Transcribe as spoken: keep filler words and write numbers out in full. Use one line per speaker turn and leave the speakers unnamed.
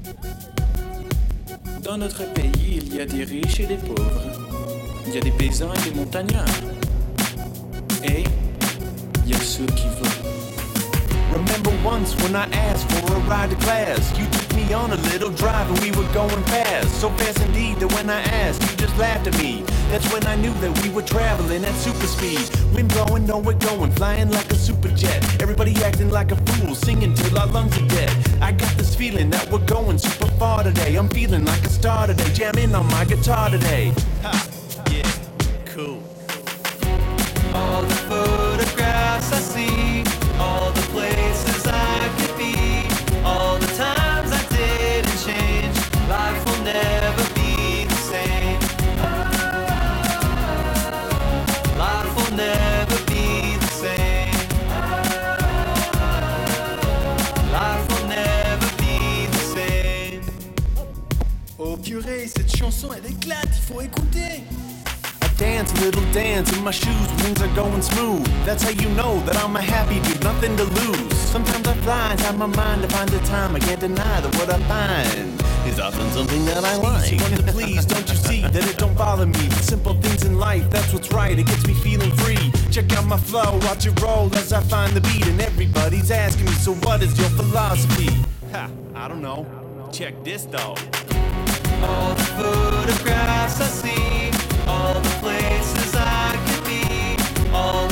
Dans notre pays, il y a des riches et des pauvres. Il y a des paysans et des montagnards. Et il y a ceux qui veulent.
Remember once when I asked for a ride to class, you took me on a little drive and we were going fast. So fast indeed that when I asked, you just laughed at me. That's when I knew that we were traveling at super speed. Wind blowing, no we're going, flying like a super jet. Everybody acting like a fool, singing till our lungs are dead. I got this feeling that we're going super far today. I'm feeling like a star today, jamming on my guitar today. Ha, yeah, cool.
All the photographs I see, all the places I could be, all the times I didn't change, life will never be the same. Life will never be the same. Life will never be the same.
Oh purée, cette chanson elle éclate, il faut écouter.
Dance, a little dance in my shoes, wings are going smooth. That's how you know that I'm a happy dude, nothing to lose. Sometimes I fly inside my mind to find the time. I can't deny that what I find is often something that I like. Easy one to please, don't you see that it don't bother me? The simple things in life, that's what's right, it gets me feeling free. Check out my flow, watch it roll as I find the beat. And everybody's asking me, so what is your philosophy? Ha, I don't know, check this though.
All the photographs I see, all the places I could be, all